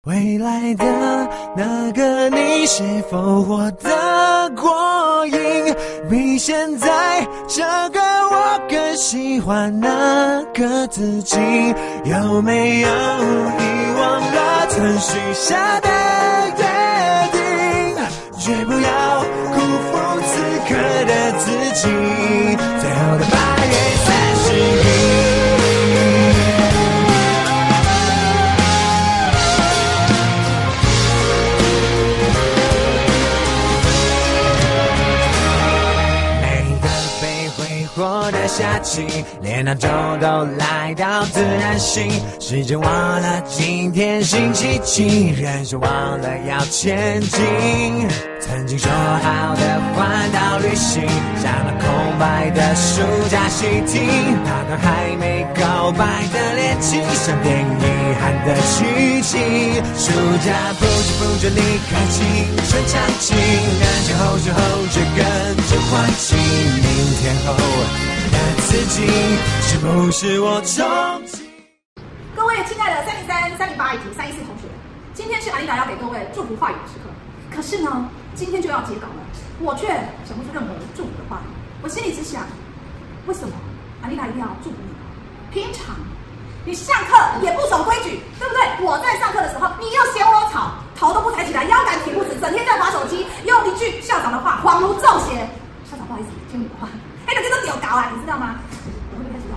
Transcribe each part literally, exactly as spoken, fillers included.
未来的那个你是否活得过瘾？比现在这个我更喜欢那个自己？有没有遗忘了曾许下的约定？绝不要辜负此刻的自己。最后的八月三十一。过的夏季，连那周都来到自然醒。时间忘了今天星期几，人生忘了要前进。曾经说好的环岛旅行，像那空白的暑假习题，那段还没告白的恋情，像电影遗憾的剧情。暑假不知不觉离开青春场景，感觉后知后觉跟着唤起明天后的自己，是不是我憧憬？ 各位亲爱的三零三、三零八以及三一四同学，今天是阿丽达要给各位祝福话语的时刻。可是呢，今天就要截稿了，我却想不出任何祝福的话。我心里只想，为什么阿丽达一定要祝福你？平常你上课也不守规矩，对不对？我在上课的时候，你又嫌我吵，头都不抬起来，腰杆挺不直，整天在滑手机，用一句校长的话恍如中邪。校长不好意思，听你的话。哎，这都丢搞啊，你知道吗？我会不会太激动？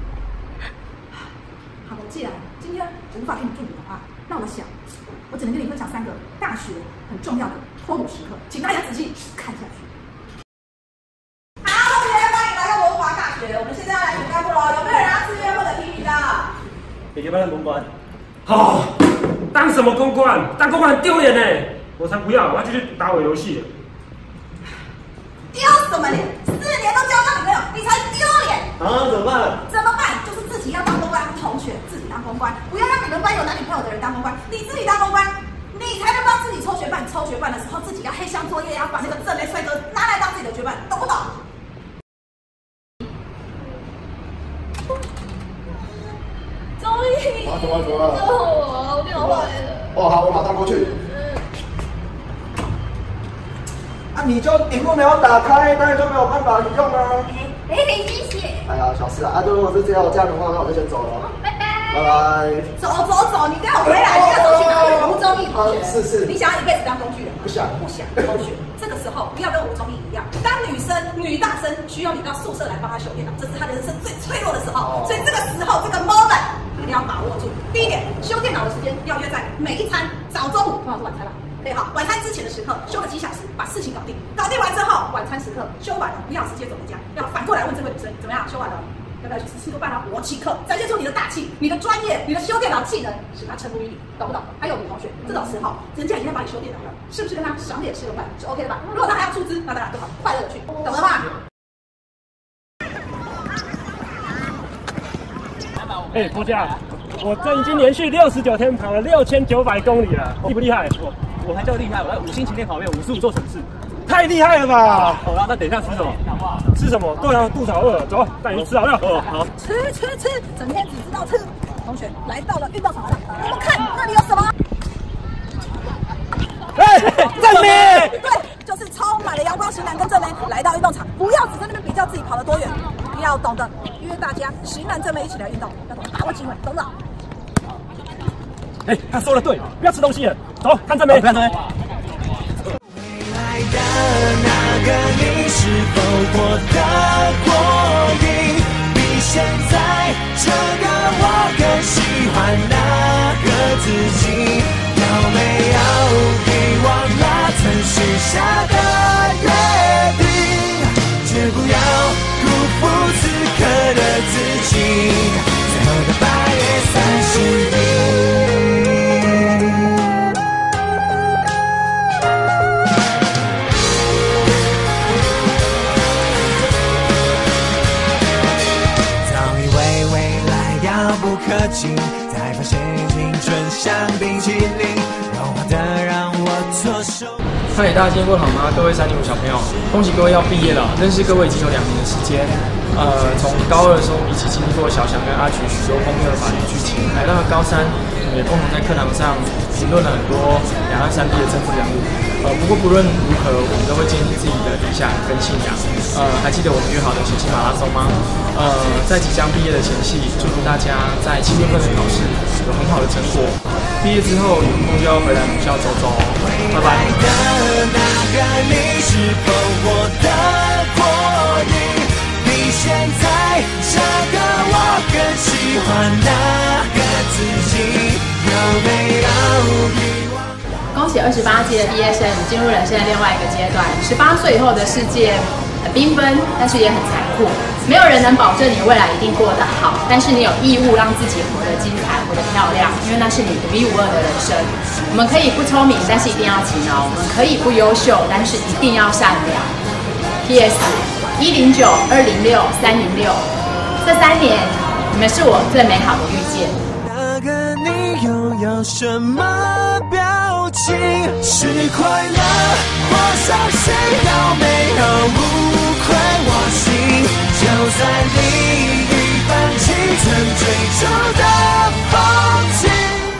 好的，既然今天我无法给你祝福的话，那我想，我只能跟你分享三个大学很重要的脱乳时刻，请大家仔细看下去。好，同学，欢迎来到文华大学。我们现在要来选干部喽，有没有人要自愿或者提名的？ 姐姐班的公关。好、哦，当什么公关？当公关很丢脸呢！我才不要，我要继续打我游戏。 丢什么脸？四年都交不到女朋友，你才丢脸！ 啊，怎么办？ 怎么办？就是自己要当公关，同学自己当公关，不要让你们班有男女朋友的人当公关，你自己当公关，你才能帮自己抽学伴。抽学伴的时候，自己要黑箱作业，要把那个正妹帅哥拿来当自己的学伴，懂不懂？ 终于， 啊，怎么了？怎么了？ 救我！我电脑坏了。 哦，好，我马上过去。啊，你就屏幕没有打开，当然就没有办法用啊。 哎，没谢谢。 哎呀，小事啊，啊，如果是这样这样的话，那我就先走了。 拜拜。 拜拜。 走走走，你跟我回来，你要走去哪里？吴宗义同学， 是是。 你想要一辈子当工具人吗？ 不想， 不想。同学，这个时候不要跟吴宗义一样，当女生女大生需要你到宿舍来帮她修电脑，这是她人生最脆弱的时候，所以这个时候这个 moment 一定要把握住。第一点，修电脑的时间要约在每一餐早中午，通常是晚餐啦。可以好，晚餐之前的时刻休个几小时，把事情搞定。搞定完之后，晚餐时刻休完了，不要直接走回家，要反过来问这位女生怎么样？休完了，要不要去吃吃个饭啊？我请客，展现出你的大气、你的专业、你的修电脑技能，使她臣服于你，懂不懂？还有女同学，这种时候人家已经在帮你修电脑了，是不是跟他赏脸吃个饭是 OK 的吧？如果他还要出资，那当然更好，快乐的去，懂了吧？ 哎、欸，托家，我这已经连续六十九天跑了六千九百公里了，厉不厉害？ 我我还叫厉害，我在五星级练跑没有五十五座城市， 太厉害了吧！ 好啦，那等一下吃什么？ 吃什么？对啊，肚子好饿，走，带你去吃好了。 哦，好。 吃吃吃，整天只知道吃。同学来到了运动场了，你们看那里有什么？ 哎，正妹！ 对，就是充满了阳光型男跟正妹来到运动场，不要只在那边比较自己跑得多远，要懂得约大家型男正妹一起来运动，要懂得把握机会，懂不懂？ 哎，他说的对，不要吃东西了，走，看正妹，看正妹。 未来的那个你是否活得过瘾？比现在这个我更喜欢那个自己。有没有遗忘了曾许下的约定？绝不要辜负此刻的自己。最后的八月三十一。可亲，才发现青春像冰淇淋，融化的让我措手。 嗨，大家今天过得好吗？各位三零五小朋友，恭喜各位要毕业了！认识各位已经有两年的时间。呃，从高二的时候，我们一起经历过小翔跟阿曲许多荒谬的法律剧情。 来到了高三，我们也共同在课堂上评论了很多两岸三地的政治人物。呃，不过不论如何，我们都会坚持自己的理想跟信仰。呃，还记得我们约好的学期马拉松吗？呃，在即将毕业的前夕，祝福大家在七月份的考试有很好的成果。毕业之后有空就要回来母校走走哦，拜拜。 那个你是否活得过瘾？比现在这个我更喜欢那个自己，有没有遗忘？ 恭喜二十八届的毕业生进入人生的另外一个阶段。十八岁以后的世界很缤纷，但是也很残酷。没有人能保证你未来一定过得好，但是你有义务让自己活得精彩，活得漂亮，因为那是你独一无二的人生。我们可以不聪明，但是一定要勤劳；我们可以不优秀，但是一定要善良。P S 一零九、二零六、三零六，这三年你们是我最美好的遇见。 那个你又有什么表情？是快乐或伤心？有没有无愧我心？就算你已放弃曾追逐的风景。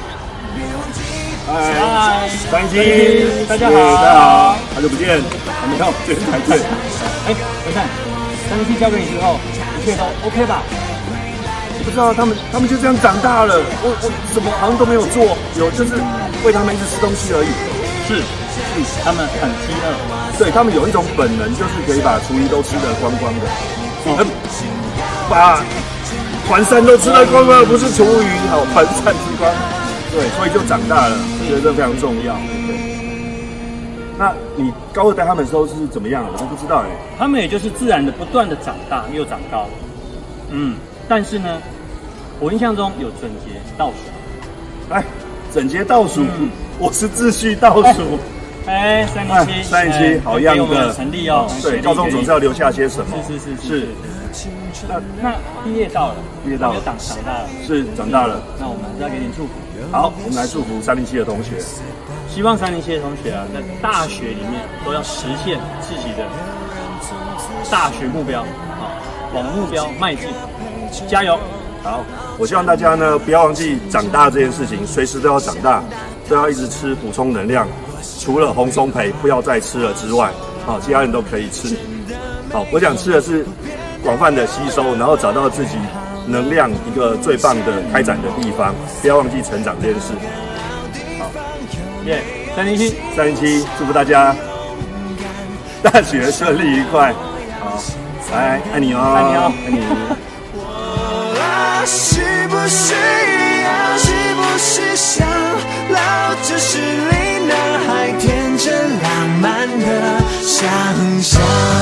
嗨，三七， 大家好， 大家好，好久不见，还没到，这是排队。 哎，我看三七交给你之后，一切都 OK 吧？ 不知道他们，他们就这样长大了，我我什么好像都没有做，有就是喂他们一直吃东西而已。 是，是，他们很饥饿， 对他们有一种本能，就是可以把厨余都吃得光光的，嗯，把团山都吃得光光，不是厨余，好，团山吃光。对，所以就长大了，我觉得这非常重要。那你高二带他们的时候是怎么样？我都不知道哎。 他们也就是自然的不断的长大又长高，嗯，但是呢，我印象中有整洁倒数， 哎，整洁倒数，嗯、我是秩序倒数。 哎，三零七， 三零七，好样的， 成立哦。 对，高中总是要留下些什么？ 是是是是。 那那毕业到了， 毕业到了， 长长大了， 是长大了。 那我们还是要给点祝福。 好，我们来祝福三零七的同学。 希望三零七的同学啊，在大学里面都要实现自己的大学目标啊，往目标迈进，加油！ 好，我希望大家呢不要忘记长大这件事情，随时都要长大，都要一直吃补充能量。除了红松培不要再吃了之外，好，其他人都可以吃。好，我想吃的是广泛的吸收，然后找到自己能量一个最棒的开展的地方，不要忘记成长这件事。好， 耶，三零七， 三零七，祝福大家大学顺利愉快。好，来，爱你哦， 爱你哦， 爱你。 是不是要，是不是想老？这是离男孩天真浪漫的想象。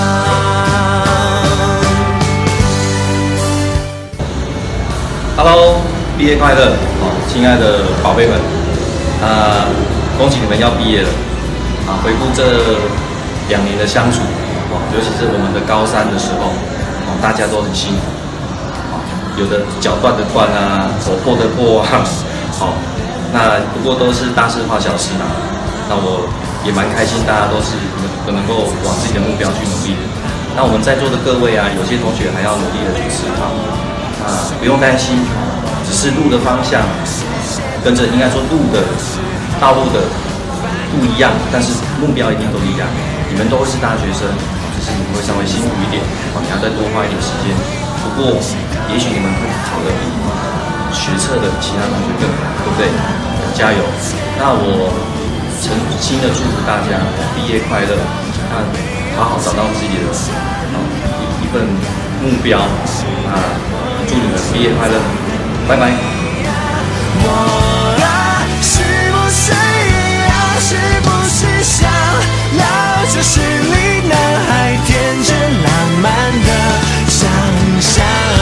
Hello， 毕业快乐！好，亲爱的宝贝们，啊、呃，恭喜你们要毕业了。啊，回顾这两年的相处，哦，尤其是我们的高三的时候，哦，大家都很辛苦。有的脚断的断啊，手破的破啊，好，那不过都是大事化小事啦。那我也蛮开心，大家都是能能够往自己的目标去努力的。那我们在座的各位啊，有些同学还要努力的去思考，啊，不用担心，只是路的方向跟着应该说路的道路的不一样，但是目标一定都一样。你们都会是大学生，只是你们会稍微辛苦一点，啊，你要再多花一点时间。不过，也许你们会考得比学测的其他同学更好，对不对？加油！那我诚心的祝福大家毕业快乐，那好好找到自己的啊一一份目标啊！祝你们毕业快乐，拜拜。 我啊，是不是要，是不是想要？这是离男孩天真浪漫的想象。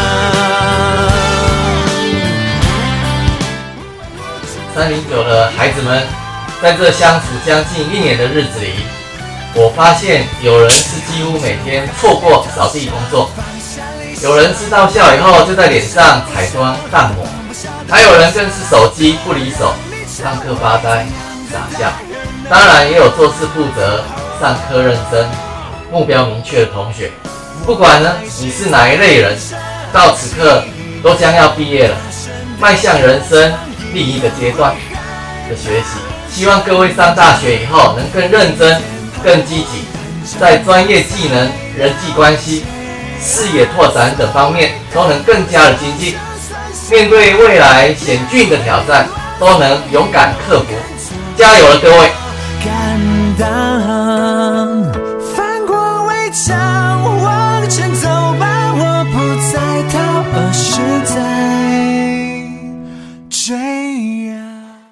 三零九的孩子们，在这相处将近一年的日子里，我发现有人是几乎每天错过扫地工作，有人是到校以后就在脸上彩妆淡抹，还有人更是手机不离手，上课发呆傻笑。当然也有做事负责、上课认真、目标明确的同学。不管呢你是哪一类人，到此刻都将要毕业了。 迈向人生另一个阶段的学习。希望各位上大学以后能更认真、更积极，在专业技能、人际关系、视野拓展等方面都能更加的精进。面对未来险峻的挑战，都能勇敢克服。加油了，各位！ 敢当，翻过围墙，往前走吧，我不再逃，而是在追啊。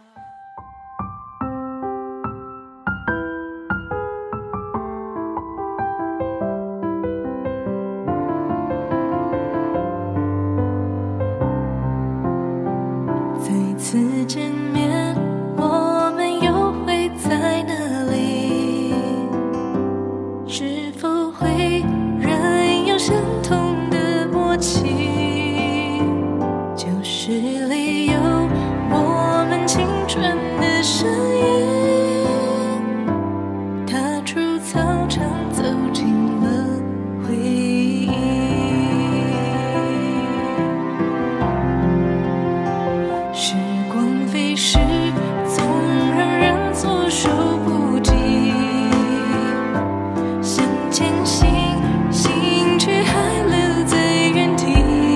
再次见面，我们又会在哪里？是否会仍有相同的默契？就是理由，我们青春的身影，踏出操场，走进了回忆。时光飞逝，总让人措手不及。向前行，心却还留在原地。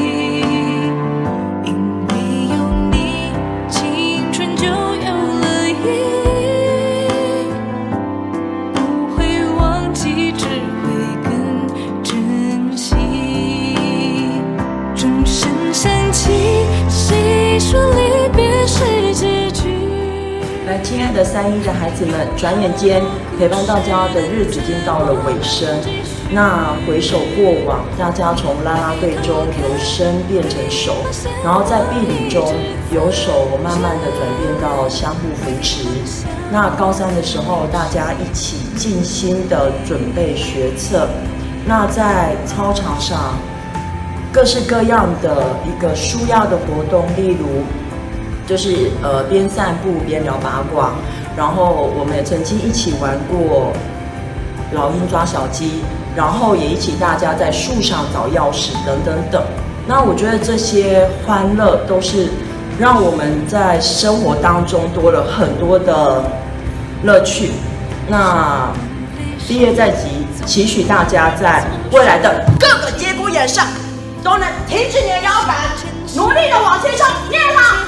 因为有你，青春就有了意义。不会忘记，只会更珍惜。钟声响起，谁说离别是结局？ 来，亲爱的三一的孩子们，转眼间陪伴大家的日子已经到了尾声。那回首过往，大家从啦啦队中由生变成熟，然后在毕旅中由手慢慢的转变到相互扶持。那高三的时候，大家一起尽心的准备学测。那在操场上，各式各样的一个抒压的活动，例如就是呃边散步边聊八卦，然后我们也曾经一起玩过老鹰抓小鸡，然后也一起大家在树上找钥匙等等等。那我觉得这些欢乐都是让我们在生活当中多了很多的乐趣。那毕业在即，期许大家在未来的各个节骨眼上都能挺起你的腰杆，努力的往前冲，念它。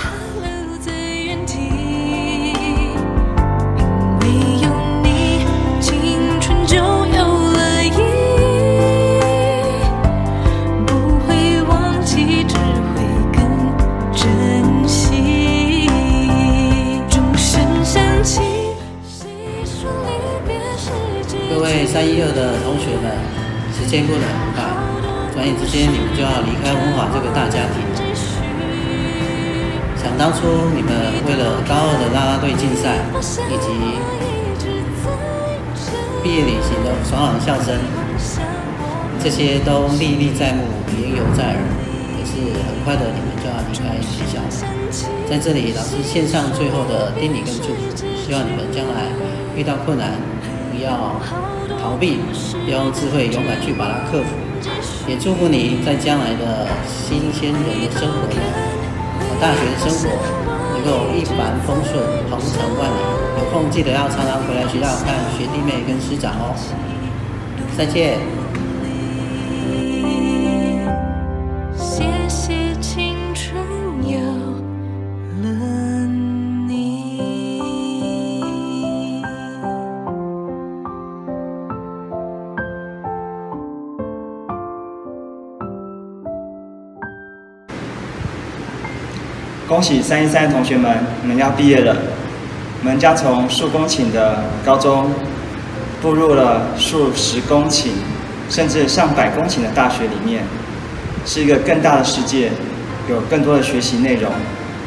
各位三一二的同学们，时间过得很快，转眼之间你们就要离开文华这个大家庭。想当初你们为了高二的啦啦队竞赛，以及毕业旅行的爽朗笑声，这些都历历在目，言犹在耳。可是很快的，你们就要离开学校了。在这里，老师献上最后的叮咛跟祝福，希望你们将来遇到困难，不要逃避，要用智慧勇敢去把它克服。也祝福你在将来的新鲜人的生活中，大学的生活能够一帆风顺，鹏程万里。有空记得要常常回来学校看学弟妹跟师长哦。再见。 谢谢青春有了你。 恭喜三一三的同学们，你们要毕业了。我们将从数公顷的高中，步入了数十公顷，甚至上百公顷的大学里面，是一个更大的世界，有更多的学习内容。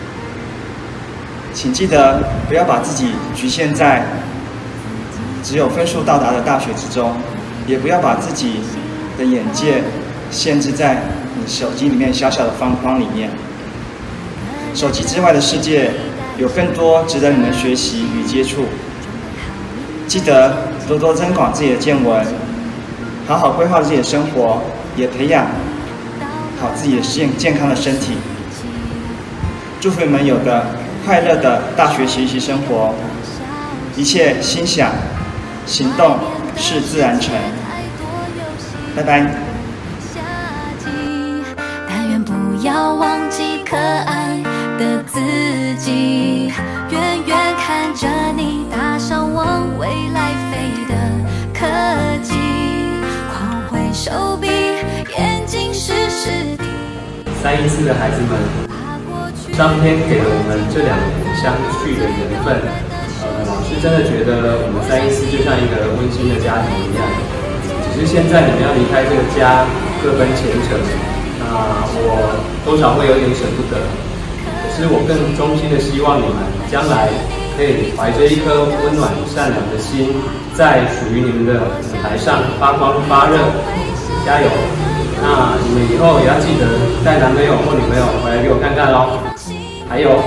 请记得不要把自己局限在只有分数到达的大学之中，也不要把自己的眼界限制在你手机里面小小的方框里面。手机之外的世界有更多值得你们学习与接触。记得多多增广自己的见闻，好好规划自己的生活，也培养好自己的健健康的身体。 祝福你们有个快乐的大学学习生活，一切心想、行动是自然成。拜拜。 但愿不要忘记可爱的自己，远远看着你搭上往未来飞的科技，狂挥手臂，眼睛湿湿地。 三一四的孩子们，上天给了我们这两年相聚的缘分。呃，老师真的觉得我们三一四就像一个温馨的家庭一样。只是现在你们要离开这个家，各奔前程，那我多少会有点舍不得。可是我更衷心的希望你们将来可以怀着一颗温暖善良的心，在属于你们的舞台上发光发热，加油！那你们以后也要记得带男朋友或女朋友回来给我看看咯。还有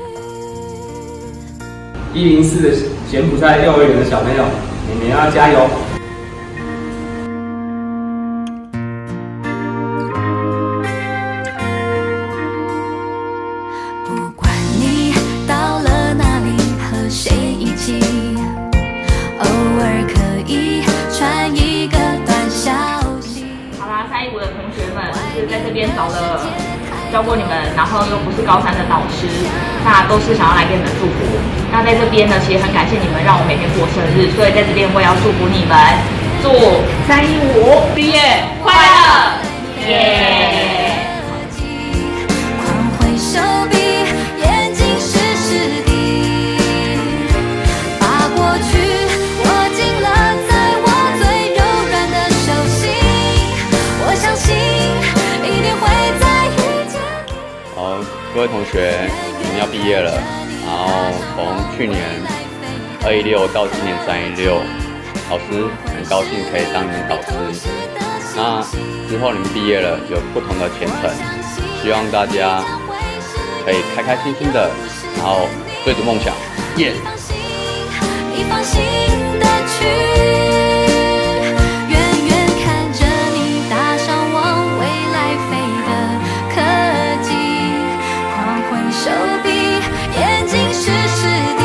一零四的柬埔寨幼儿园的小朋友，你们要加油！ 不管你到了哪里和谁一起，偶尔可以传一个短消息。 好啦，三一五的同学们，就是在这边找了教过你们，然后又不是高三的导师，那都是想要来给你们祝福。那在这边呢，其实很感谢你们让我每天过生日，所以在这边我也要祝福你们，祝三一五毕业快乐，耶！ 狂挥手臂，眼睛湿湿地，把过去握紧了，在我最柔软的手心，我相信一定会再遇见你。 好，各位同学，你们要毕业了。然后从去年二一六到今年三一六，老师很高兴可以当你们导师。那之后你们毕业了，有不同的前程，希望大家可以开开心心的，然后追逐梦想。耶！ 你放心的去，远远看着你搭上往未来飞的科技，狂挥手臂，眼睛湿湿地。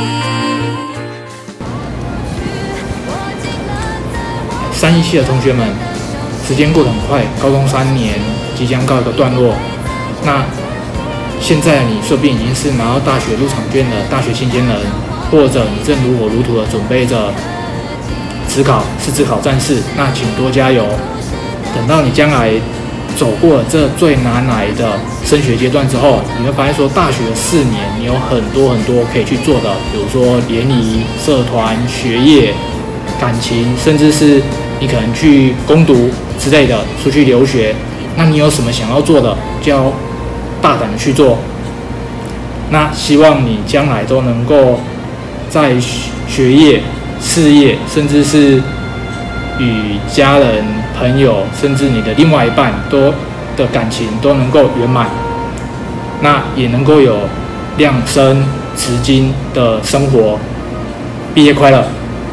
三一系的同学们，时间过得很快，高中三年即将告一个段落。那现在你说不定已经是拿到大学入场券的大学新鲜人，或者你正如火如荼的准备着指考，是指考战士，那请多加油。等到你将来走过了这最难来的升学阶段之后，你会发现说，大学四年你有很多很多可以去做的，比如说联谊、社团、学业、感情，甚至是你可能去攻读之类的，出去留学。那你有什么想要做的，就要大胆的去做。那希望你将来都能够在学业、事业，甚至是与家人、朋友，甚至你的另外一半都的感情都能够圆满，那也能够有量身值金的生活。毕业快乐！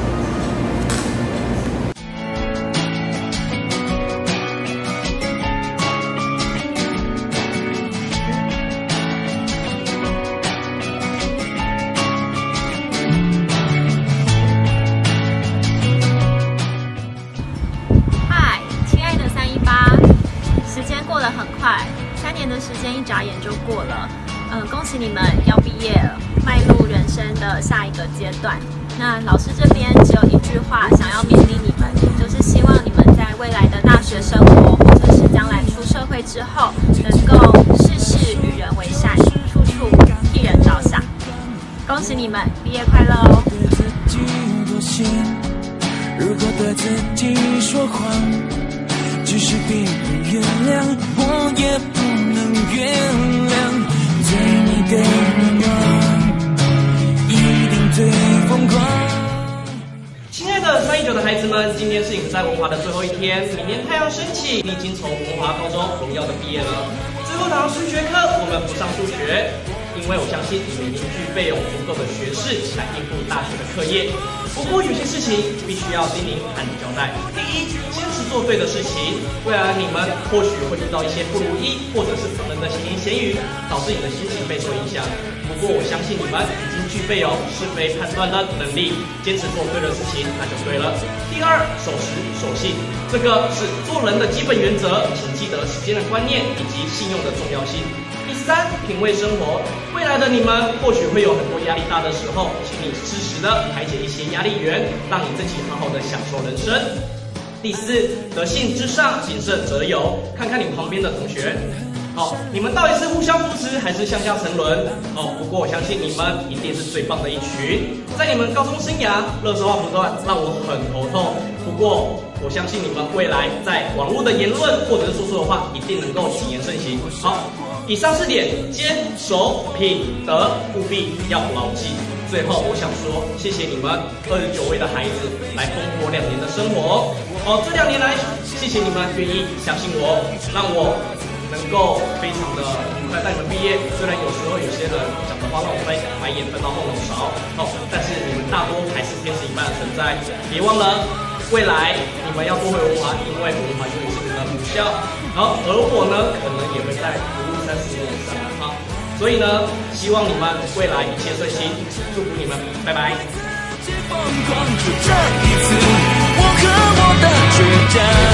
很快，三年的时间一眨眼就过了。嗯、呃，恭喜你们要毕业了，迈入人生的下一个阶段。那老师这边只有一句话想要勉励你们，就是希望你们在未来的大学生活，或者是将来出社会之后，能够事事与人为善，处处替人着想。恭喜你们毕业快乐哦！如果对自己说谎，只是别人原谅，我也不能原谅。对你的愿望一定最疯狂。 亲爱的三一九的孩子们，今天是你们在文华的最后一天，明天太阳升起，你已经从文华高中荣耀的毕业了。最后堂数学课我们不上数学，因为我相信你们已经具备有足够的学识来应付大学的课业。 不过有些事情必须要叮咛和你交代。第一，坚持做对的事情。未来你们或许会遇到一些不如意，或者是旁人的闲言闲语，导致你的心情备受影响。不过我相信你们已经具备有是非判断的能力，坚持做对的事情，那就对了。第二，守时守信，这个是做人的基本原则，请记得时间的观念以及信用的重要性。第三，品味生活。未来的你们或许会有很多压力大的时候，请你适时的排解一些压力源，让你自己好好的享受人生。第四，德性之上，谨慎则有。看看你旁边的同学，好，你们到底是互相扶持还是向下沉沦？哦，不过我相信你们一定是最棒的一群。在你们高中生涯，垃圾话不断，让我很头痛。不过我相信你们未来在网络的言论或者是说错的话，一定能够谨言慎行。好，以上四点，坚守品德，务必要牢记。最后，我想说，谢谢你们二十九位的孩子来共过两年的生活。哦，这两年来，谢谢你们愿意相信我，让我能够非常的愉快带你们毕业。虽然有时候有些人讲的话让我在白眼翻到后脑勺，哦，但是你们大多还是天使一般的存在。别忘了，未来你们要多回文华，因为文华永远是你们的母校。好，而我呢，可能也会在服务三十年以上。好。所以呢，希望你们未来一切顺心，祝福你们，拜拜。疯狂就这一次，我和我的倔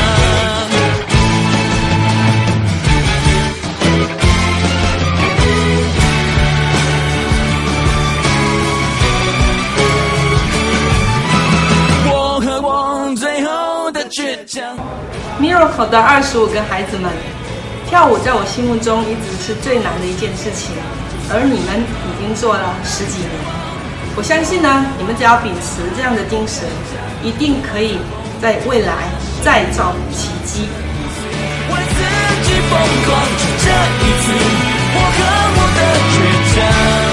强。我和我最后的倔强。Miracle 的二十五个孩子们。跳舞在我心目中一直是最难的一件事情，而你们已经做了十几年。我相信呢，你们只要秉持这样的精神，一定可以在未来再造奇迹。为自己疯狂，就这一次，我和我的倔强。